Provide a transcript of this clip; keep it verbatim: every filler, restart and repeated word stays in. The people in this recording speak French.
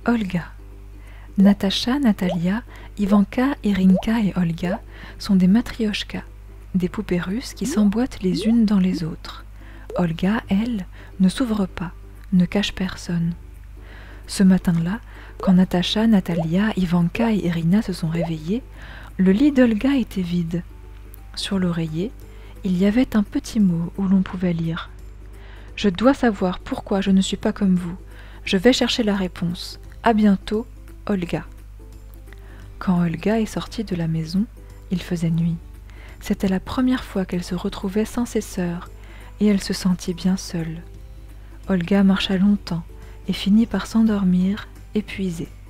Olga. Natacha, Natalia, Ivanka, Irinka et Olga sont des matrioshkas, des poupées russes qui s'emboîtent les unes dans les autres. Olga, elle, ne s'ouvre pas, ne cache personne. Ce matin-là, quand Natacha, Natalia, Ivanka et Irina se sont réveillées, le lit d'Olga était vide. Sur l'oreiller, il y avait un petit mot où l'on pouvait lire « Je dois savoir pourquoi je ne suis pas comme vous. Je vais chercher la réponse. À bientôt, Olga. » Quand Olga est sortie de la maison, il faisait nuit. C'était la première fois qu'elle se retrouvait sans ses sœurs, et elle se sentit bien seule. Olga marcha longtemps et finit par s'endormir, épuisée.